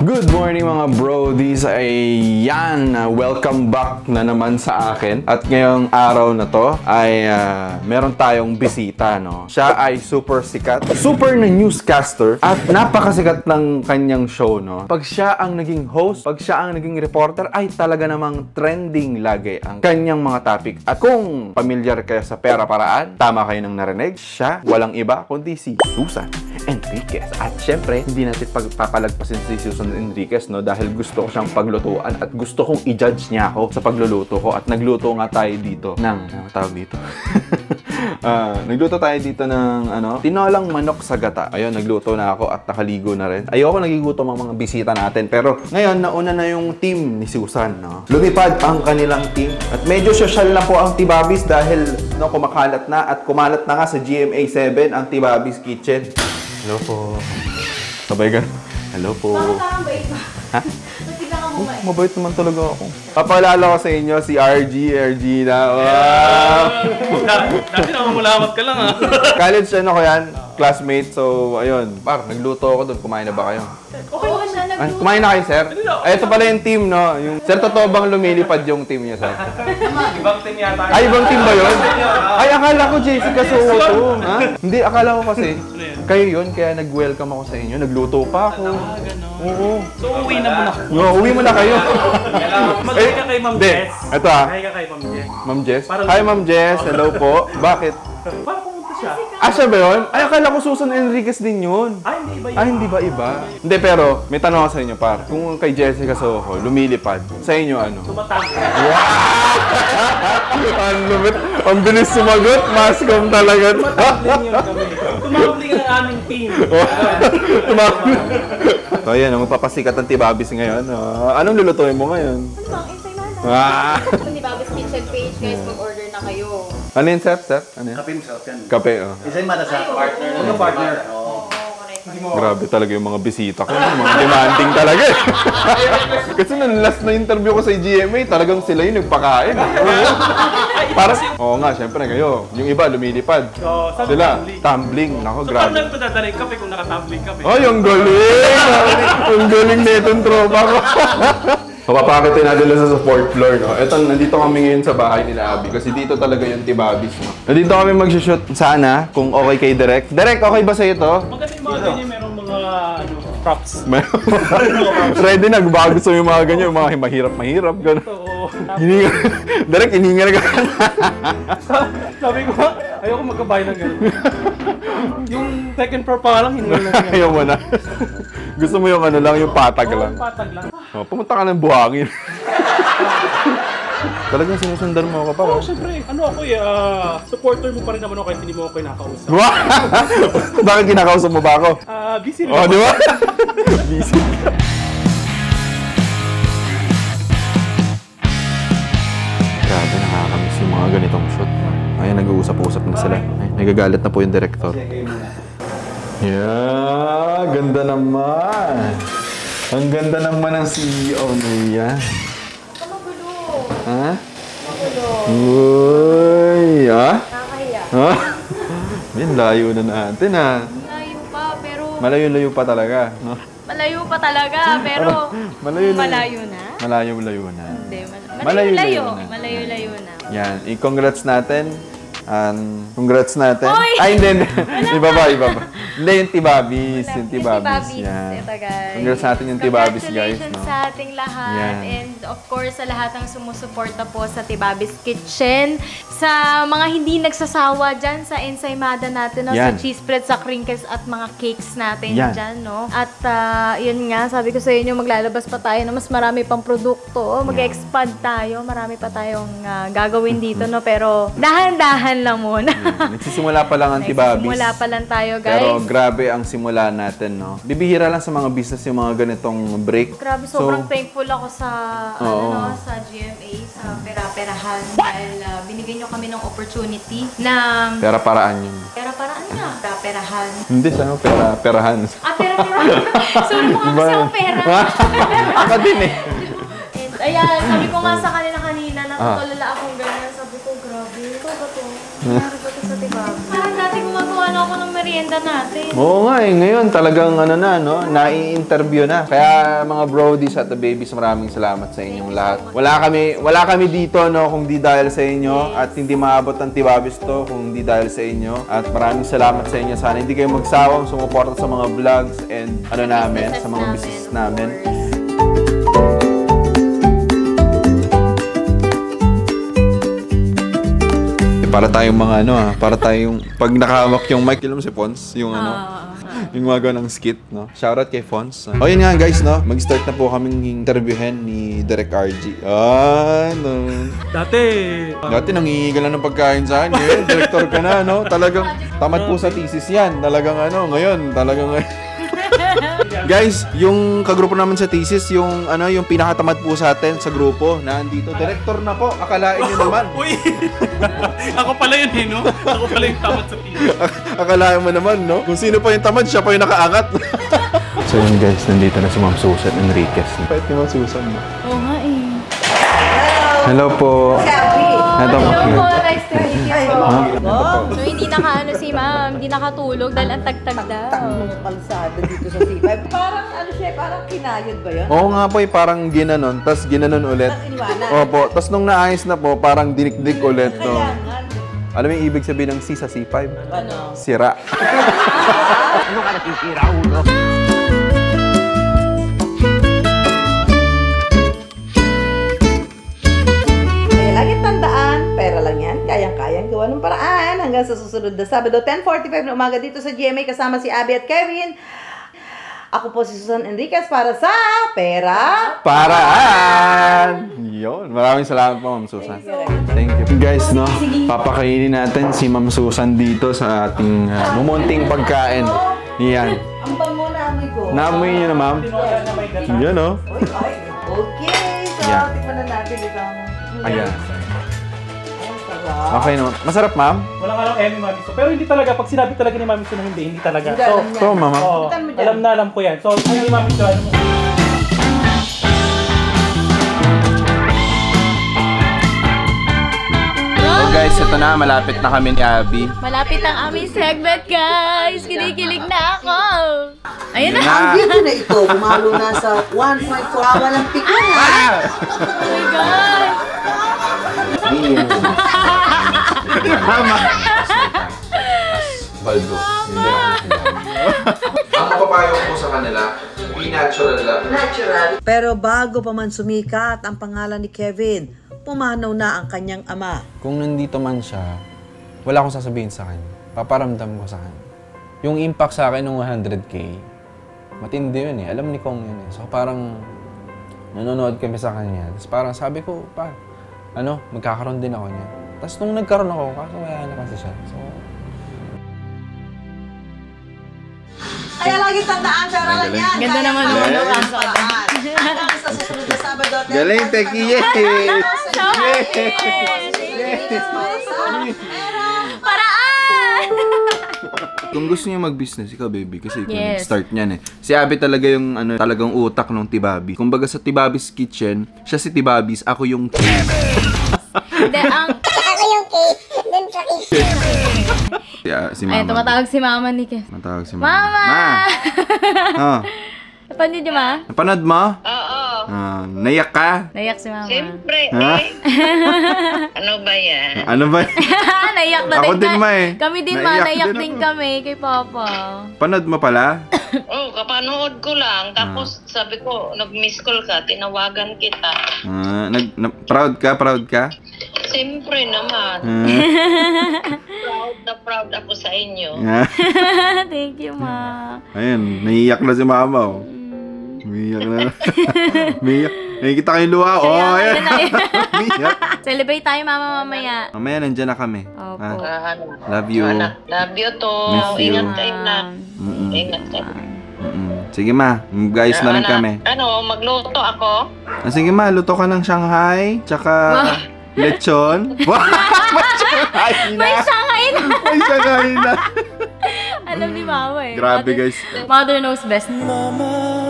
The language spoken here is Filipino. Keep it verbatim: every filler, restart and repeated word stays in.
Good morning mga brodies, ay yan, welcome back na naman sa akin. At ngayong araw na to ay uh, meron tayong bisita, no? Siya ay super sikat, super na newscaster at napakasikat ng kanyang show, no? Pag siya ang naging host, pag siya ang naging reporter, ay talaga namang trending lagi ang kanyang mga topic. At kung pamilyar kayo sa Pera Paraan, tama kayo nang narinig, siya walang iba kundi si Susan Enriquez. At syempre, hindi natin pagpapalagpasin si Susan Enriquez, no? Dahil gusto ko siyang paglutuan at gusto kong i-judge niya ako sa pagluluto ko. At nagluto nga tayo dito ng, ano tawag dito? uh, nagluto tayo dito ng, ano, tinolang manok sa gata. Ayun, nagluto na ako at nakaligo na rin. Ayoko nagigutom ang mga bisita natin. Pero ngayon, nauna na yung team ni Susan, no? Lumipad ang kanilang team. At medyo social na po ang Tibabis dahil, no, kumakalat na at kumalat na nga sa G M A seven ang Tibabis Kitchen. Hello po. Sabay ka. Hello po. Bakit parang bait ba? Ha? Nagtigla ka mo ba? Oh, mabait naman talaga ako. Papalala ko sa inyo si R G, R G na. Wow! Dati namamulamat ka lang, ha? College, ano ko yan? Classmate. So, ayun. Par, nagluto ako doon. Kumain na ba kayo? Okay naman siya, Ay, nagluto. kumain na kayo, sir? Ay, ito pala yung team, no? Yung, sir, totoo bang lumilipad yung team niya, sir? Ibang team yata. Ay, ibang team ba yun? Ay, akala ko Jessica Soto. Ha? Hindi, akala ko kasi kayo yun, kaya nag-welcome ako sa inyo. Nagluto pa ako. Ah, gano'n. Oo. So, uwi na muna. No, uwi mo na kayo. Mag-hi ka kay Ma'am Hindi. Jess. Ito ah. Hi ka kay Ma'am Jess. Ma'am Jess. Parang- Hi, Ma'am Jess. Hello po. Bakit? Para pumunta siya. Ah, siya ba yun? Ay, akala ko Susan Enriquez din yun. Ay, hindi ba yun? Ah, hindi ba iba? Hindi, pero may tanong ako sa inyo, par. Kung kay Jessica Soho, lumilipad, sa inyo ano? Tumatang. Ang lumit. Ang bilis sumagot. Mascom talaga. Tumatang yun kami. Tumabling ang aming team. Tumawag. So, ayan, magpapasikat ng Tibabis ngayon. Ah, anong lulutuin mo ngayon? Ano bang ensaymada? Ah! Kung di Babis Kitchen page, guys, mag-order na kayo. Ano yun, Seth? Seth? Ano yun? Kape masarap yan. Kape, oh. Isa yung mata sa Ay, oo. partner. Ano partner? Oo. Oo, correct. Grabe talaga yung mga bisita ko. Mga demanding talaga eh. Kasi nung last na interview ko sa G M A, talagang sila yung nagpakain. Parang, oo nga, syempre kayo. Yung iba, lumilipad. So, sabi Sila, tumbling. tumbling. Nako, So, paano grabe. nagpadadala yung kape kung nakatumbling kape? Ay, ang galing! Ang galing na itong tropa ko. Papapakitin natin lang sa fourth floor, no? Ito, nandito kami ngayon sa bahay nila Abby kasi dito talaga yung Tibabis, no? Nandito kami mag-shoot sana, kung okay kay Direk. Direk, okay ba sa'yo to? Maganda yung mga ganyan, merong mga ano, props. Ready na, baka gusto yung mga ganyan, yung mga mahirap-mahirap, gano'n. Oo. Hininga, Direk, hininga na ka. Sabi ko, ayoko magkabay ng gano'n. Yung second floor pa lang, hindi lang niya. Ayaw mo na. Gusto mo yung ano lang, yung patag Oo, lang. patag lang. Oh, pumunta ka ng buhangin. Talagang sinusundan mo ako pa, Oo, oh. syempre. Ano ako eh, ah, supporter mo pa rin naman ako kahit hindi mo ako kinakausap. Wow! Bakit kinakausap mo ba ako? Ah, busy rin Oh, ako. di ba? Busy. Grabe, nakakamiss yung mga ganitong shoot. Ayan, nag-uusap-usap na sila. Ay, nagagalit na po yung director. Yeah, ganda naman. Ang ganda naman ng C E O niya. Ito magulo. Ha? Magulo. Uy, ha? Nakakahiya. Ha? Yan, layo na natin, ha? Malayo pa, pero... Malayo-layo pa talaga, no? Malayo pa talaga, pero... Malayo na. Malayo na? Malayo-layo na. Hindi, mal- Malayo-layo malayo-layo. na. Malayo-layo na. Yan, i-congrats natin. Um, congrats natin. Oy! Ay, hindi, hindi. Iba ba, iba ba? Hindi, yung Tibabis. Yung Yung Tibabis. Tibabis. Yan. Ito, guys. Congrats natin yung Tibabis, guys. Congratulations No? sa ating lahat. Yan. And of course, sa lahat ng sumusuporta po sa Tibabis Kitchen. Sa mga hindi nagsasawa dyan sa ensaymada natin, no? Yan. Sa cheese spread, sa crinkles at mga cakes natin Yan. dyan. No? At ah, yun nga, sabi ko sa inyo, maglalabas pa tayo na mas marami pang produkto. Mag-expand tayo. Marami pa tayong ah, gagawin dito. No? Pero dahan-dahan lang muna. Nagsisimula pa lang ang Tibabis. Nagsisimula pa lang tayo, guys. Pero grabe ang simula natin, no? Bibihira lang sa mga business yung mga ganitong break. Grabe, So, sobrang thankful ako sa Oo. ano no, sa G M A, sa Pera-Perahan dahil ah, binigyan nyo kami ng opportunity na pera paraan yun. pera-paraan nga, Pera-Perahan. Hindi, sana pera, perahan. Ah, pera-perahan. Sorry mo nga kasi ako pera. Ako din eh. And ayan, sabi ko nga sa kanila kanina, Ah. natutulala akong ganyan. Sabi ko, grabe, ito ba to? Nangyari ba to sa Tibabis? Parang dati gumagawa na ako ng merienda merienda natin. Oo nga eh, ngayon talagang ano na, no? Nai-interview na. Kaya mga brodies at the babies, maraming salamat sa inyong lahat. Wala kami, wala kami dito, no? Kung di dahil sa inyo. At hindi maabot ng Tibabis to kung di dahil sa inyo. At maraming salamat sa inyo. Sana hindi kayo magsawang sumuporta sa mga vlogs and ano namin, sa mga business namin. Para tayong mga ano ah, para tayong pag nakahawak yung mic, alam mo si Pons, yung ano, yung mga ng skit, no? Shoutout kay Pons. O yun nga guys, no? Mag-start na po kaming interviewin ni Direk R G. Ah, no. Dati, Dati nangingigal na ng pagkain sa akin. Ngayon, director ka na, no? Talagang tamad po sa thesis yan. Talagang ano, ngayon, talagang guys, yung kagrupo naman sa thesis, yung ano, yung pinakatamad po sa atin sa grupo, na andito, director na po. Akalain nyo naman. uy! Ako pala yun eh, no? Ako pala yung tamad sa thesis. Akalain mo naman, no? Kung sino pa yung tamad, siya pa yung nakaangat. So yun guys, nandito na si Ma'am Susan Enriquez. Pwede ni Ma'am Susan, no? Oo nga eh. Hello po. Hello po. Hello po, nice to meet you po. Huh? So hindi nakaano si ma'am, hindi nakatulog dahil ang tagtag daw. Ng kalsada dito sa C five. Parang ano siya, parang kinayod ba yun? Oo nga po, eh, parang ginanon, tas ginanon ulit. Tapos iniwanan. Opo, tas nung naayos na po, parang dinik-dik ulit, no? Kaya nga. Alam mo yung ibig sabihin ng C sa C five? Ano? Sira. Ano ka nasisira, ulo? Kaya lagi tandaan, pera lang yan. Kayang-kayang gawa ng paraan. Hanggang sa susunod na Sabado, ten forty-five na umaga dito sa G M A kasama si Abby at Kevin. Ako po si Susan Enriquez para sa Pera Paraan! Yun. Maraming salamat po, Ma'am Susan. Thank you. Guys, no? Papakainin natin si Ma'am Susan dito sa ating uh, mumunting pagkain. Yan. Ang bango na amoy ko. Naamoy niyo na, Ma'am? Yan, no? Uy, ay, okay. So, Yan. tikman na natin itong... Ayan. Ayan, sarap. Okay naman. Masarap, Ma'am? Walang alam eh ni Mami So. Pero hindi talaga, pag sinabi talaga ni Mami So na hindi, hindi talaga. Hindi So, alam niya. So, Mama. oo, Itan mo dyan. alam na alam ko yan. So, ano ni Mami So, ano mo? So guys, ito na. Malapit na kami ni Abby. Malapit ang aming segment, guys. Kinikilig na ako. Ayun na. Yun na. Ang video na ito, bumalo na sa one point four hour ng pikon. Ah! Oh my God. Mama! Baldo. Ang papayo ko sa kanila, be natural lang. Natural. Pero bago pa man sumikat ang pangalan ni Kevin, pumanaw na ang kanyang ama. Kung nandito man siya, wala akong sasabihin sa kanya. Paparamdam ko sa kanya. Yung impact sa akin ng one hundred K, matindi yun eh. Alam ni Kong yun eh. So parang nanonood kami sa kanya. Tapos parang sabi ko, pa, ano, magkakaroon din ako niya. Tapos nung nagkaroon ako, kaso wala na kasi siya. So, Kaya lagi tandaan, pera lang yan. Ganda naman Kaya- naman Kaya- ang kaso. Hanggang sa susunod na Sabado. galing, Teki! Yay! Paraan! Kung gusto niyo mag-business, ikaw baby, kasi ikaw Yes. nag-start niyan eh. Si Abby talaga yung ano, talagang utak ng Tibabis. Kumbaga sa Tibabis Kitchen, siya si Tibabis, ako yung Hindi, ang... Ako yung cake, dun sa kitchen. Yeah, si Ay, Mama. tumatawag si mama ni Kev. Matawag si Mama. Mama! Ma! Oh, Napanood niyo ma? napanood mo? Oo. Ah, naiyak ka? Naiyak si mama. Siyempre, Ha? eh. Ano ba yan? Ano ba? Naiyak na Ako din. din, ka- ma, eh. Kami din ma, Naiyak naiyak din din ako. kami kay Papa. Panood mo pala? Oh, kapanood ko lang. Tapos sabi ko, nag-miss call ka, tinawagan kita. Ah, nag, na, proud ka? Proud ka? Siyempre naman. Ah, Proud na proud ako sa inyo. ah. Thank you, ma. Ayun, naiiyak na si Mama. Oh. Umiiyak na. Umiiyak. Nakikita kayo luha. Oh, Kaya, ayan. ayun na, ayun. Umiiyak. Celebrate tayo, mama, mamaya. Mamaya, nandyan na kami. Opo. Ah, Ah, ano? love you. Ano? Love you to. Miss you. Ingat kayo na. Mm-mm. Ingat kayo. Mm-mm. Sige ma, guys na lang Ano, kami. Ano, magluto ako? Ah, sige ma, luto ka ng Shanghai, tsaka lechon. Wow! May Shanghai na! May sangay na! May Shanghai na! Alam ni mama eh. Grabe Mother- guys. Mother knows best. Mama,